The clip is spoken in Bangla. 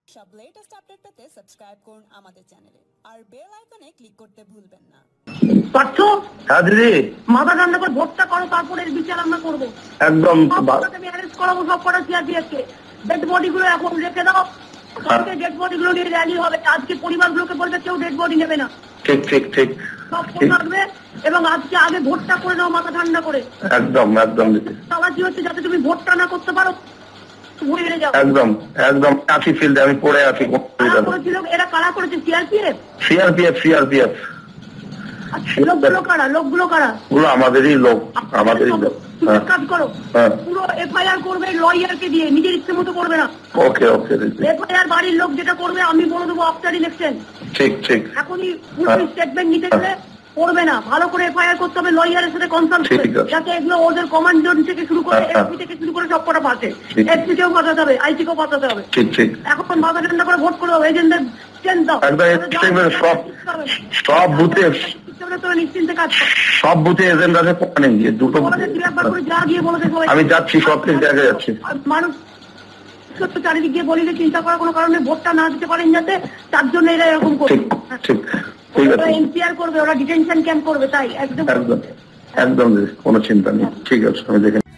সব লেটেস্ট আপডেট পেতে সাবস্ক্রাইব করুন আমাদের চ্যানেলে আর বেল আইকনে ক্লিক করতে ভুলবেন না। পাচ্ছ? হ্যাঁ দিদি, মাথা ঠান্ডা করে ভোটটা করো, তারপরে এর বিচার আমরা করবো। একদম আমি অ্যারেস্ট করাবো সব কটা সিআরপিএফকে। ডেড বডি গুলো এখন রেখে দাও, কালকে ডেড বডি গুলো নিয়ে র্যালি হবে। আজকে পরিবারগুলোকে বলবে কেউ ডেড বডি নেবে না, ঠিক ঠিক ঠিক সব থাকবে। এবং আজকে আগে ভোটটা করে নাও মাথা ঠান্ডা করে। একদম একদম দিদি, চালাচি হচ্ছে যাতে তুমি ভোটটা না করতে পারো, ঘুরে যাও। একদম একদম আছি ফিল্ডে, আমি পড়ে আছি। কারা করেছিল? এরা কারা করেছে? সিআরপিএফ? সিআরপিএফ লোকগুলো কারা? লোকগুলো কারা? গুলো আমাদেরই লোক, আমাদেরই লোক। কাজ করো, হ্যাঁ। পুরো এফআইআর করবে লয়ারকে দিয়ে, নিজের ইচ্ছে মতো করবে না। ওকে ওকে দিদি, এফআইআর বাড়ির লোক যেটা করবে আমি বলে দেবো আফটার ইলেকশন। ঠিক ঠিক এখনই পুরো স্টেটমেন্ট নিতে গেলে করবে না, ভালো করে এফআইআর করতে হবে লয়ারের সাথে কনসাল্ট করে, ঠিক আছে। যাতে এগুলো ওদের কমান্ড জোন থেকে শুরু করে এসপি থেকে শুরু করে সব কটা পাচ্ছে। ঠিক। এসপি কেও পাঠাতে হবে, আইসি কেও পাঠাতে হবে। ঠিক ঠিক এখন মাথা ঠান্ডা করে ভোট করে দেবো, এজেন্টদের চেঞ্জ দাও। একদম সব বুথে তোরা নিশ্চিন্তে কাজ কর। সব বুথে এজেন্ট আছে, নেই দুটো বলে দে, একবার করে যা গিয়ে বলে দে সবাই। আমি যাচ্ছি, সব কিছু জায়গায় যাচ্ছি। মানুষ চারিদিক গিয়ে বলি যে চিন্তা করার কোনো কারণে ভোটটা না দিতে পারেন যাতে, তার জন্য এরা এরকম করবে। ঠিক ঠিক ঠিক ওরা আছে, এনপিআর করবে, ওরা ডিটেনশন ক্যাম্প করবে, তাই একদম একদম একদম দিদি, কোনো চিন্তা নেই। ঠিক আছে, আমি দেখে